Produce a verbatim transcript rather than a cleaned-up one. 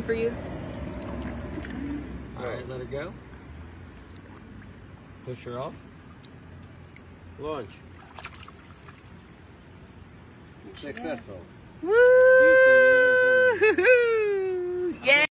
for you. All right, let her go. Push her off. Launch. Successful. Woo! Yeah.